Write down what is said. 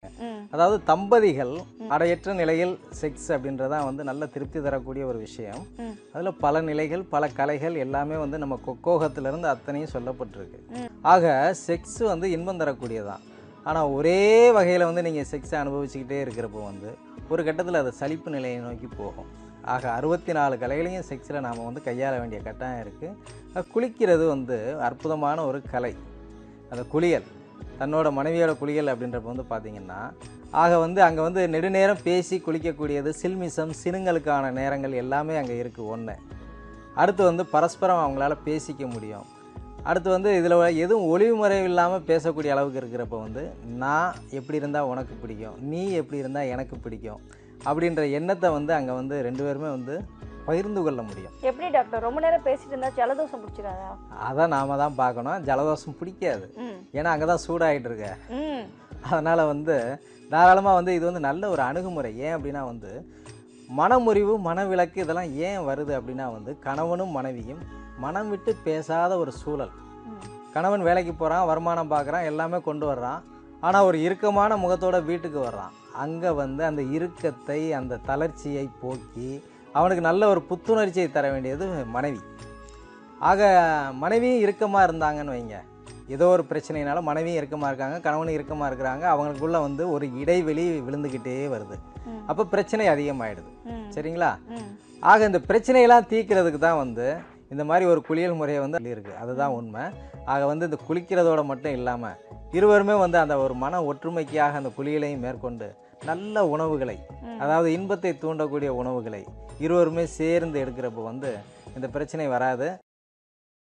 அதாவது தம்பதிகள் அடையற்ற நிலையில் செக்ஸ் அப்படின்றதான் வந்து நல்ல திருப்தி தரக்கூடிய ஒரு விஷயம். அதில் பல நிலைகள் பல கலைகள் எல்லாமே வந்து நம்ம கொக்கோகத்திலிருந்து அத்தனையும் சொல்லப்பட்டிருக்கு. ஆக செக்ஸ் வந்து இன்பம் தரக்கூடியதான். ஆனால் ஒரே வகையில் வந்து நீங்கள் செக்ஸை அனுபவிச்சுக்கிட்டே இருக்கிறப்போ வந்து ஒரு கட்டத்தில் அது சலிப்பு நிலையை நோக்கி போகும். ஆக 64 கலைகளையும் செக்ஸில் நாம் வந்து கையாள வேண்டிய கட்டாயம் இருக்குது. குளிக்கிறது வந்து அற்புதமான ஒரு கலை. அந்த குளியல் தன்னோட மனைவியோட குளியல் அப்படின்றப்ப வந்து பார்த்திங்கன்னா ஆக வந்து அங்கே வந்து நெடுநேரம் பேசி குளிக்கக்கூடியது, சில்மிசம் சினுங்களுக்கான நேரங்கள் எல்லாமே அங்கே இருக்குது. ஒன்று அடுத்து வந்து பரஸ்பரம் அவங்களால பேசிக்க முடியும். அடுத்து வந்து இதில் எதுவும் ஒளிவு முறை இல்லாமல் பேசக்கூடிய அளவுக்கு இருக்கிறப்ப வந்து நான் எப்படி இருந்தால் உனக்கு பிடிக்கும், நீ எப்படி இருந்தால் எனக்கு பிடிக்கும் அப்படின்ற எண்ணத்தை வந்து அங்கே வந்து 2 பேருமே வந்து பகிர்ந்து கொள்ள முடியும். எப்படி டாக்டர் ரொம்ப நேரம் பேசிட்டு இருந்தா ஜலதோஷம் பிடிச்சிடாதா? அதான் நாம தான் பார்க்கணும். ஜலதோஷம் பிடிக்காது, ஏன்னா அங்கே தான் சூடாகிட்டு இருக்க. அதனால் வந்து தாராளமாக வந்து இது வந்து நல்ல ஒரு அணுகுமுறை. ஏன் அப்படின்னா வந்து மனமுறிவு மனவிலக்கு இதெல்லாம் ஏன் வருது அப்படின்னா வந்து கணவனும் மனைவியும் மனம் விட்டு பேசாத ஒரு சூழல். கணவன் வேலைக்கு போகிறான், வருமானம் பார்க்குறான், எல்லாமே கொண்டு வர்றான். ஆனால் ஒரு இறுக்கமான முகத்தோட வீட்டுக்கு வர்றான். அங்கே வந்து அந்த இறுக்கத்தை அந்த தளர்ச்சியை போக்கி அவனுக்கு நல்ல ஒரு புத்துணர்ச்சியை தர வேண்டியது மனைவி. ஆக மனைவியும் இறுக்கமாக இருந்தாங்கன்னு வைங்க, ஏதோ ஒரு பிரச்சனைனால மனைவியும் இறுக்கமாக இருக்காங்க, கணவனும் இறுக்கமாக இருக்கிறாங்க, அவங்களுக்குள்ள வந்து ஒரு இடைவெளி விழுந்துக்கிட்டே வருது. அப்போ பிரச்சனை அதிகமாகிடுது. சரிங்களா? ஆக இந்த பிரச்சனையெல்லாம் தீர்க்கிறதுக்கு தான் வந்து இந்த மாதிரி ஒரு குளியல் முறையை வந்து இருக்குது. அதுதான் உண்மை. ஆக வந்து இந்த குளிக்கிறதோட மட்டும் இல்லாமல் இருவருமே வந்து அந்த ஒரு மன ஒற்றுமைக்காக அந்த குளியலையும் மேற்கொண்டு நல்ல உணவுகளை, அதாவது இன்பத்தை தூண்டக்கூடிய உணவுகளை இருவருமே சேர்ந்து எடுக்கிறப்போ வந்து இந்த பிரச்சனை வராது.